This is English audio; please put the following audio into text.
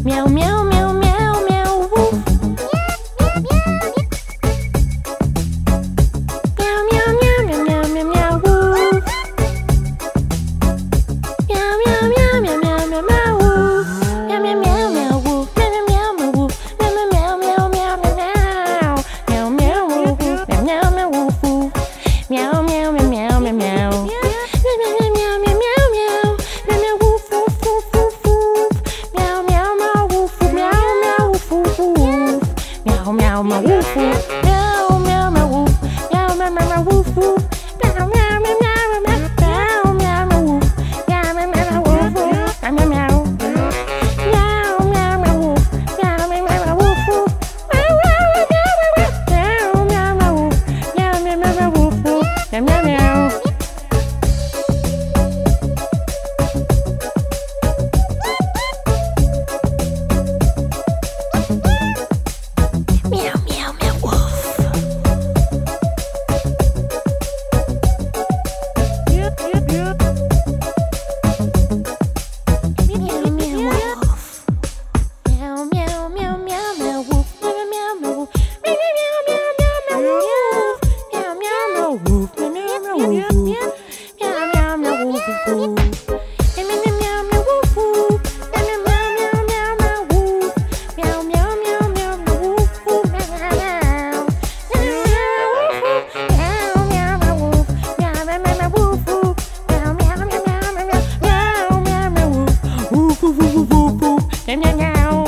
Meow, meow, meow, meow, meow, woof. Meow, meow, meow, meow, meow, meow, meow, woof. Meow, meow, meow, meow, meow, meow, meow, woof. Meow, meow, meow, meow, woof. Meow, meow, meow, meow, woof. Meow, meow, meow, meow, meow, meow. Meow, meow, woof, woof. Meow, meow, meow, woof, woof. Meow, meow, meow, meow, meow, meow. Meow, meow, meow, woof, woof. Meow, meow, meow, woof. Meow, meow, meow, meow, woof, woof. Meow, meow, meow, meow, meow, meow, meow, meow, woof. Meow, meow, meow, meow, woof, woof. Meow, meow, meow. Meow, meow, meow, woof. Meow, meow, meow, meow, woof, woof. Meow, meow, meow, meow, meow, woof. Meow, meow, meow, meow, woof, woof. Meow, meow, meow. Meow, meow, meow, woof. Meow, meow, meow.